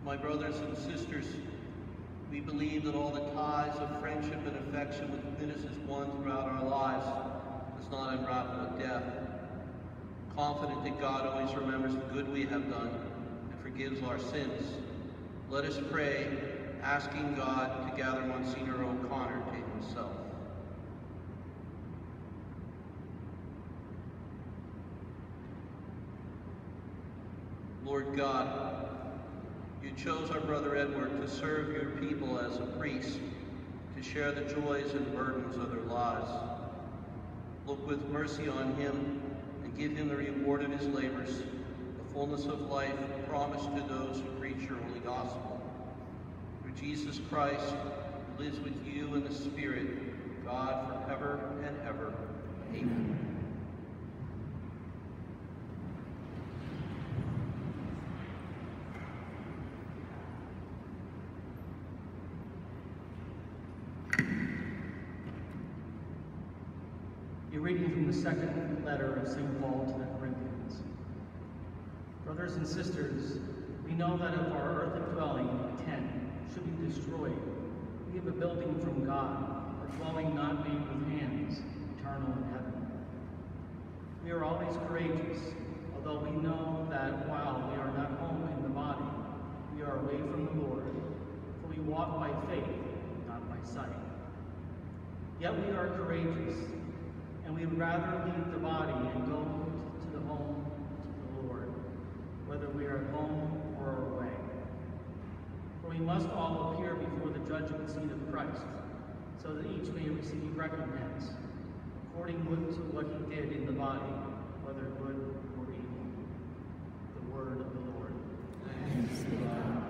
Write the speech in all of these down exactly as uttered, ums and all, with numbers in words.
My brothers and sisters, we believe that all the ties of friendship and affection which knit us as one throughout our lives does not unravel at death. Confident that God always remembers the good we have done and forgives our sins, let us pray, asking God to gather Msgr O'Connor to himself. Lord God, you chose our brother Edward to serve your people as a priest, to share the joys and burdens of their lives. Look with mercy on him and give him the reward of his labors, the fullness of life promised to those who preach your holy gospel. Through Jesus Christ, who lives with you in the Spirit, God forever and ever. Amen. A reading from the second letter of Saint Paul to the Corinthians. Brothers and sisters, we know that if our earthly dwelling, a tent, should be destroyed, we have a building from God, a dwelling not made with hands, eternal in heaven. We are always courageous, although we know that while we are not home in the body, we are away from the Lord, for we walk by faith, not by sight. Yet we are courageous, and we would rather leave the body and go to the home to the Lord, whether we are at home or away. For we must all appear before the judgment seat of Christ, so that each may receive recompense, according to what he did in the body, whether good or evil. The word of the Lord. Thanks be to God.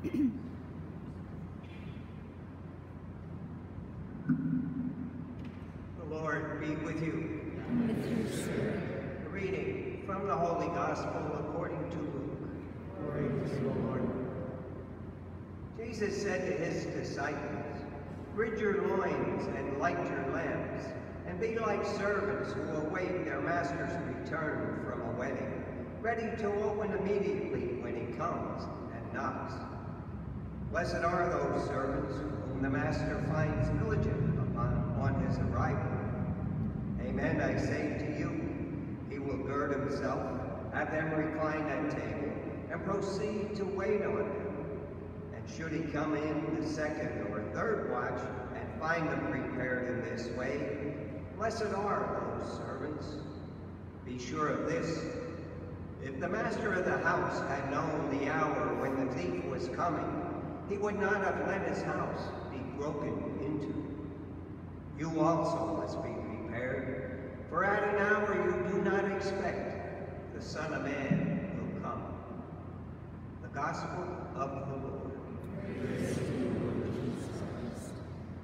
The Lord be with you. And with your spirit. A reading from the Holy Gospel according to Luke. Glory to you, O Lord. Jesus said to his disciples, "Gird your loins and light your lamps, and be like servants who await their master's return from a wedding, ready to open immediately when he comes and knocks. Blessed are those servants whom the master finds diligent upon on his arrival. Amen, I say to you, he will gird himself, have them recline at table, and proceed to wait on them. And should he come in the second or third watch and find them prepared in this way, blessed are those servants. Be sure of this, if the master of the house had known the hour when the thief was coming, he would not have let his house be broken into. You also must be prepared, for at an hour you do not expect, the Son of Man will come." The Gospel of the Lord. Praise to you, Lord Jesus Christ.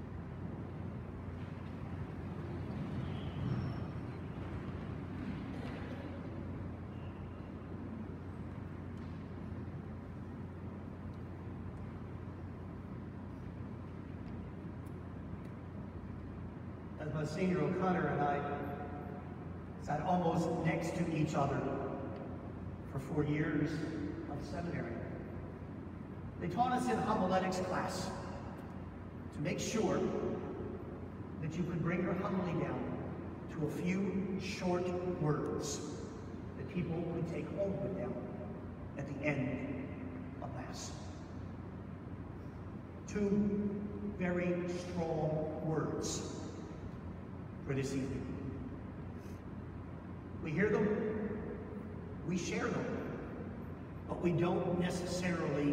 As Msgr O'Connor and I sat almost next to each other for four years of seminary, they taught us in homiletics class to make sure that you could bring your homily down to a few short words that people could take home with them at the end of Mass. Two very strong words for this evening. We hear them, we share them, but we don't necessarily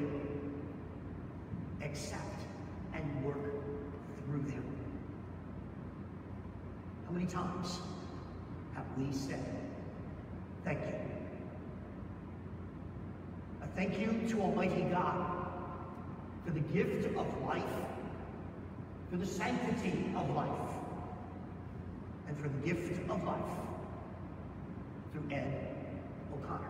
accept and work through them. How many times have we said, thank you? A thank you to Almighty God for the gift of life, for the sanctity of life, and for the gift of life through Ed O'Connor.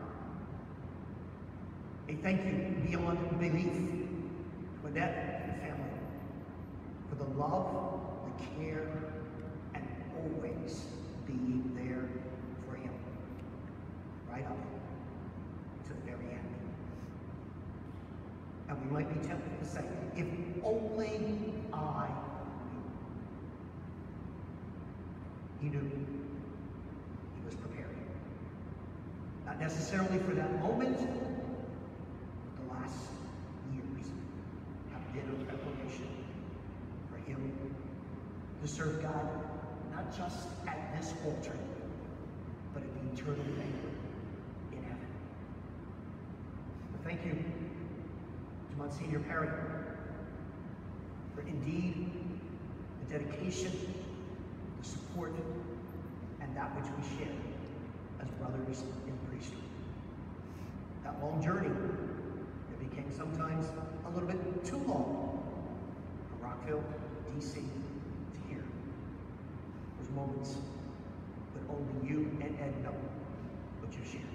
A thank you beyond belief to Annette and family for the love, the care, and always being there for him, right up to the very end. And we might be tempted to say, if only I He knew. He was prepared. Not necessarily for that moment, but the last years have been a preparation for him to serve God, not just at this altar, but at the eternal banquet in heaven. So thank you to Monsignor Perry for indeed the dedication, the support, and that which we share as brothers in priesthood. That long journey that became sometimes a little bit too long from Rockville, D C to here. Those moments that only you and Ed know what you shared.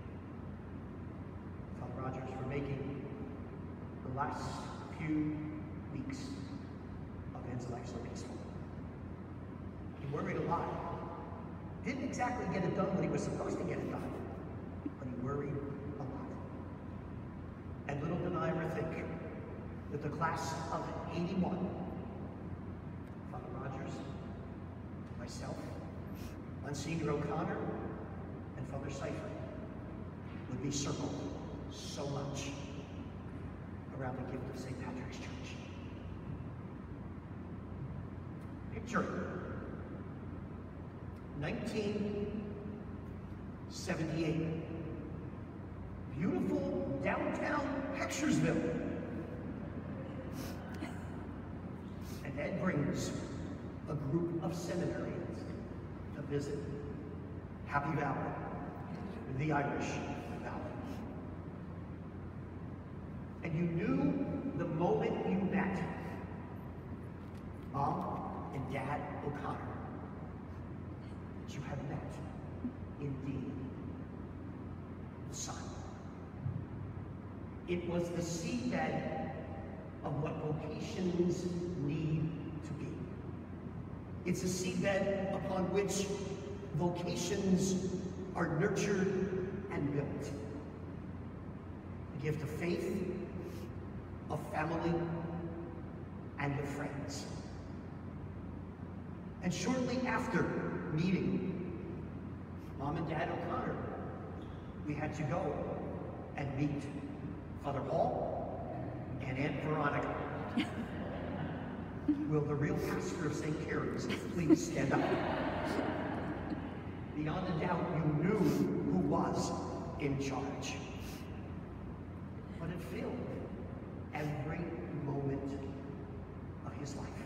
Father Rogers for making the last few weeks of Ed's life so peaceful. He worried a lot. Didn't exactly get it done when he was supposed to get it done, but he worried a lot. And little did I ever think that the class of eighty-one, Father Rogers, myself, Monsignor O'Connor, and Father Cipher, would be circled so much around the gift of Saint Patrick's Church. Picture it. nineteen seventy-eight. Beautiful downtown Hectorsville. And Ed brings a group of seminarians to visit Happy Valley, the Irish Valley. And you knew indeed the Son. It was the seedbed of what vocations need to be. It's a seedbed upon which vocations are nurtured and built. The gift of faith, of family, and of friends. And shortly after meeting Mom and Dad O'Connor, we had to go and meet Father Paul and Aunt Veronica. Will the real pastor of Saint Karen's please stand up? Beyond a doubt, you knew who was in charge. But it filled every moment of his life.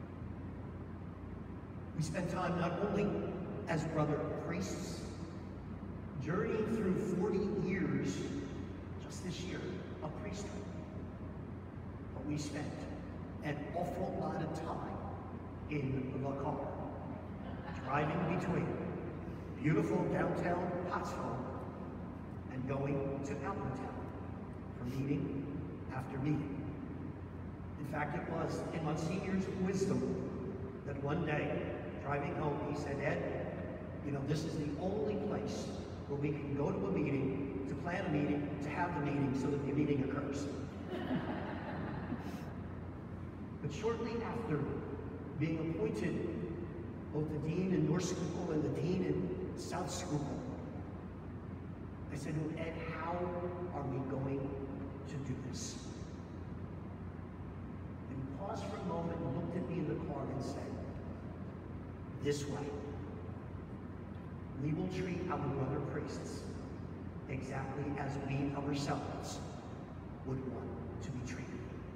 We spent time not only as brother priests, journeying through forty years, just this year, of priesthood, but we spent an awful lot of time in the car, driving between beautiful downtown Pottsville and going to Allentown for meeting after meeting. In fact, it was in Msgr's wisdom that one day, driving home, he said, Ed, you know, this is the only place where we can go to a meeting, to plan a meeting, to have the meeting so that the meeting occurs. But shortly after being appointed both the dean in North School and the dean in South School, I said to him, Ed, how are we going to do this? And he paused for a moment and looked at me in the car and said, this way. We will treat our brother priests exactly as we ourselves would want to be treated.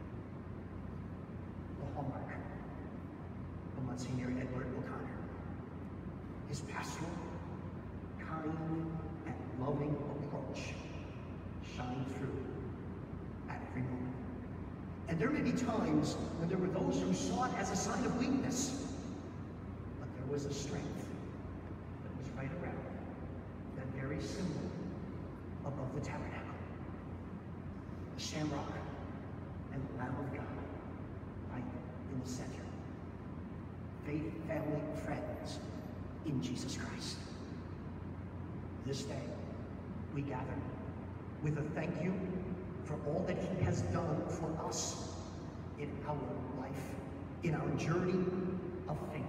The hallmark of Monsignor Edward O'Connor. His pastoral, kind, and loving approach shine through at every moment. And there may be times when there were those who saw it as a sign of weakness, but there was a strength that was right around that very symbol above the tabernacle. The shamrock and the Lamb of God right in the center. Faith, family, friends in Jesus Christ. This day, we gather with a thank you for all that he has done for us in our life, in our journey of faith.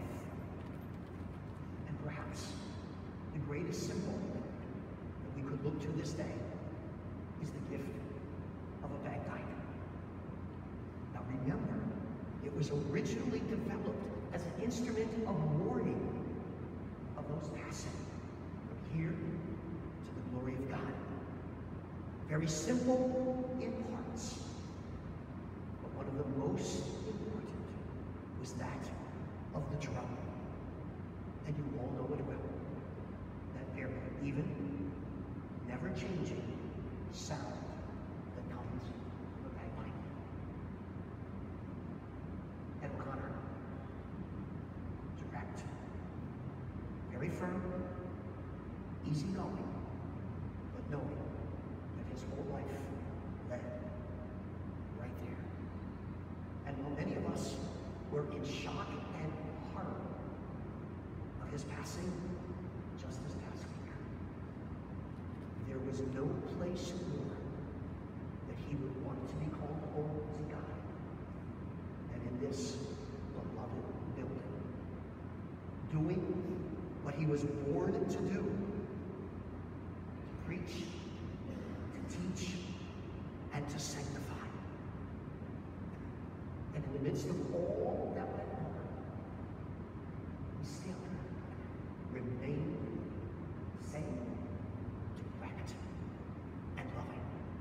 And perhaps the greatest symbol that we could look to this day is the gift of a bagpipe. Now remember, it was originally developed as an instrument of mourning of those passing from here to the glory of God. Very simple in parts, but one of the most important was that of the drum. And you all know it well, that very even, never changing sound that comes from the bagpipe. Ed O'Connor, direct, very firm, easygoing, but knowing that his whole life led right there. And while many of us were in shock and horror of his passing just this past week, there was no place more that he would want to be called home to God than in this beloved building, doing what he was born to do, to preach, to teach, and to sanctify. And in the midst of all that went on, he still remained sane, direct, and loving.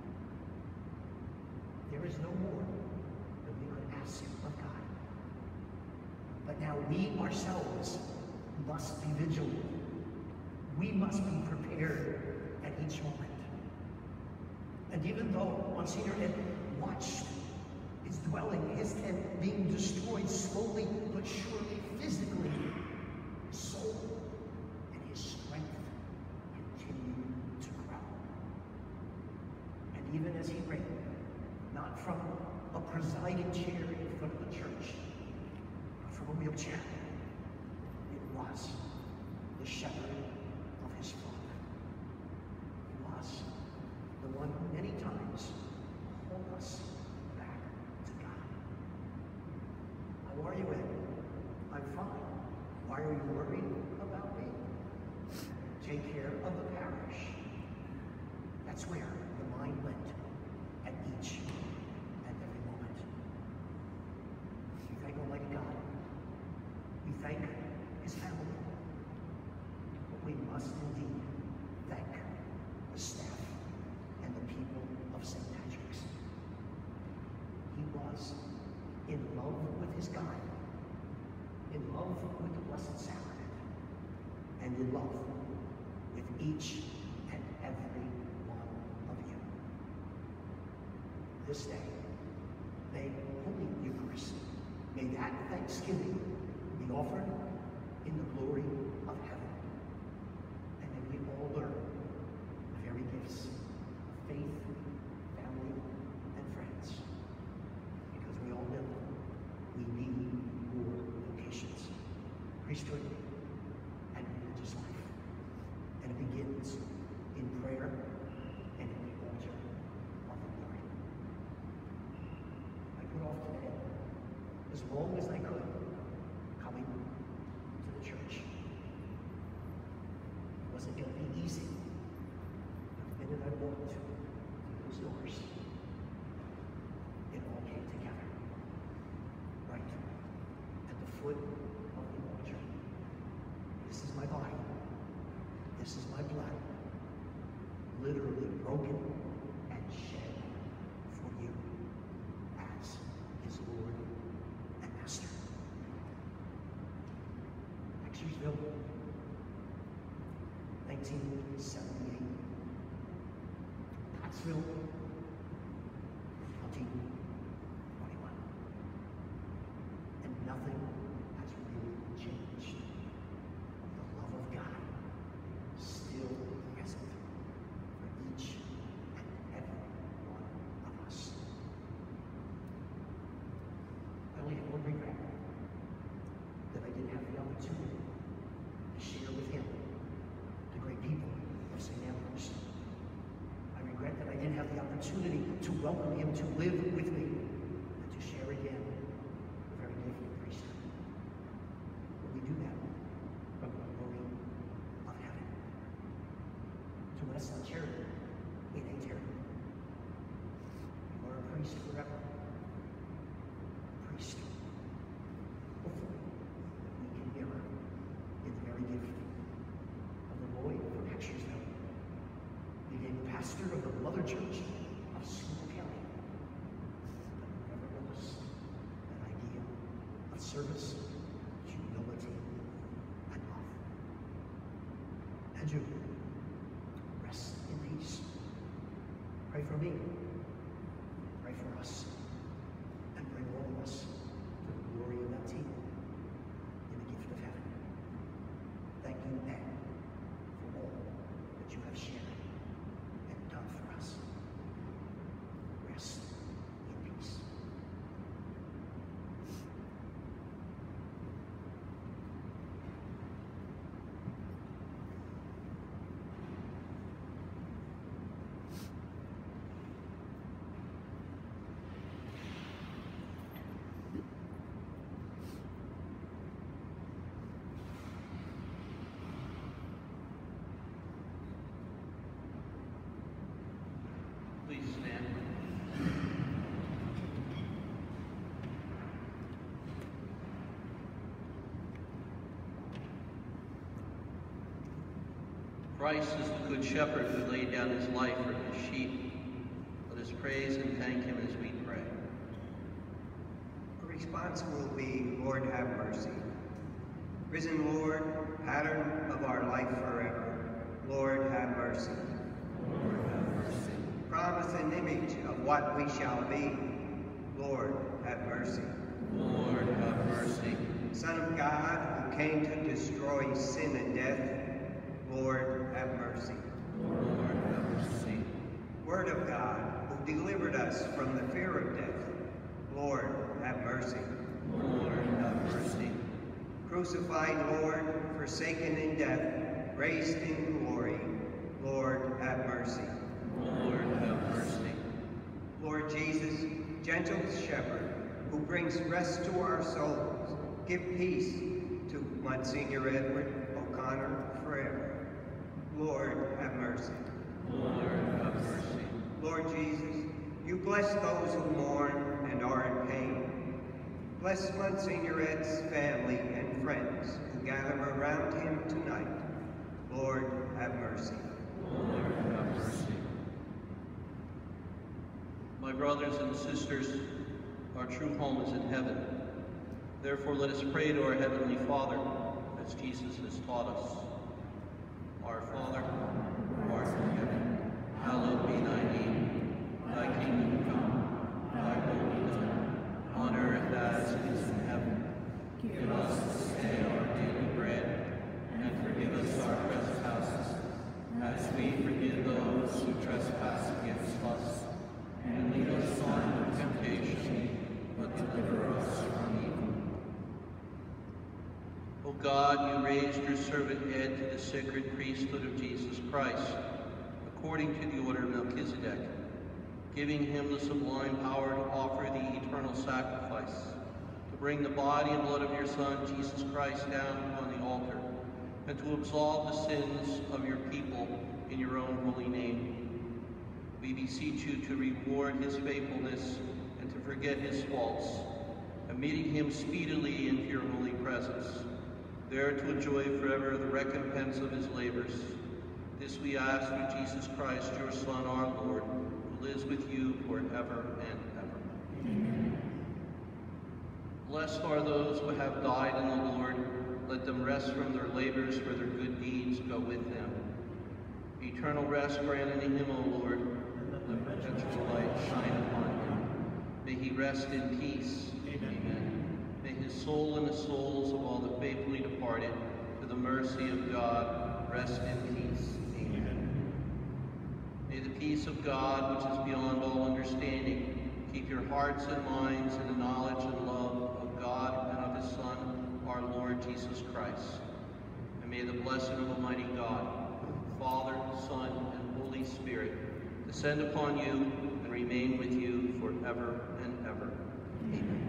There is no more that we could ask of God. But now we ourselves must be vigilant. We must be prepared at each moment. And even though Monsignor had watched his dwelling, his tent being destroyed slowly but surely physically, his soul and his strength even as he reigned, not from a presiding chair in front of the church, but from a wheelchair. It was the shepherd of his flock. He was the one who many times called us back to God. How are you, Ed? I'm fine. Why are you worried about me? Take care of the parish. That's where the mind went at each and every moment. We thank Almighty God. We thank his family. But we must indeed thank the staff and the people of Saint Patrick's. He was in love with his God, in love with the Blessed Sacrament, and in love with each and every one of you. This day, may Holy Eucharist, may that thanksgiving be offered in the glory of heaven. And may we all learn the very gifts of faith, family, and friends. Because we all know we need more vocations, priesthood, and religious life. And it begins in prayer and in the altar of the Lord. I put off today as long as I could coming to the church. It wasn't going to be easy. But the minute I walked through those doors, it all came together. Right at the foot of the altar. This is my body. This is my blood, literally broken and shed for you as his Lord and Master. Exetersville, nineteen seventy-eight. Pottsville, twenty twenty-one. And nothing has really changed. The love of God still present for each and every one of us. I only have one regret, that I didn't have the opportunity to share with him the great people of Saint Ambrose. I regret that I didn't have the opportunity to welcome him to live with me and to share again the very gift of priesthood. But we do that from the glory of heaven. To us on charity, in eternity. You are a priest forever. A priest, hopefully, that we can mirror in the very gift of the boy from Exetersville. Became pastor of the Mother Church of Schuylkill County. But never lost an idea of service, humility, and love. And you, rest in peace. Pray for me. Pray for us. And bring all of us to the glory of that team in the gift of heaven. Thank you, Ed, for all that you have shared and done for us. Rest in peace. Please stand. Christ is the good shepherd who laid down his life for his sheep. Let us praise and thank him as we pray. The response will be, Lord, have mercy. Risen Lord, pattern of our life forever, Lord, have mercy. Lord, have mercy. Promise and image of what we shall be, Lord, have mercy. Lord, have mercy. Son of God, who came to destroy sin and death, Lord, have mercy. Lord, have mercy. Word of God, who delivered us from the fear of death. Lord, have mercy. Lord, have mercy. Crucified Lord, forsaken in death, raised in glory. Lord, have mercy. Lord, have mercy. Lord Jesus, gentle shepherd, who brings rest to our souls, give peace to Msgr Edward O'Connor forever. Lord, have mercy. Lord, have mercy. Lord Jesus, you bless those who mourn and are in pain. Bless Msgr Ed's family and friends who gather around him tonight. Lord, have mercy. Lord, have mercy. My brothers and sisters, our true home is in heaven. Therefore, let us pray to our Heavenly Father, as Jesus has taught us. Our Father, who art in heaven, hallowed be thy name. Thy kingdom come, thy will be done, on earth as it is in heaven. Give us this day our daily bread, and forgive us our trespasses, as we forgive those who trespass against us. And lead us not into temptation, but deliver us from evil. O God, you raised your servant Ed to the sacred priesthood of Jesus Christ, according to the order of Melchizedek, giving him the sublime power to offer the eternal sacrifice, to bring the body and blood of your Son, Jesus Christ, down upon the altar, and to absolve the sins of your people in your own holy name. We beseech you to reward his faithfulness and to forget his faults, admitting him speedily into your holy presence, there to enjoy forever the recompense of his labors. This we ask through Jesus Christ, your Son, our Lord, who lives with you forever and ever. Amen. Blessed are those who have died in the Lord. Let them rest from their labors, for their good deeds go with them. Eternal rest grant unto him, O Lord. Let perpetual light shine upon him. May he rest in peace. Amen. Amen. May his soul and the souls of all the faithfully departed, to the mercy of God, rest in peace. Amen. May the peace of God, which is beyond all understanding, keep your hearts and minds in the knowledge and love of God and of his Son, our Lord Jesus Christ. And may the blessing of Almighty God, Father, Son, and Holy Spirit, descend upon you and remain with you forever and ever. Amen.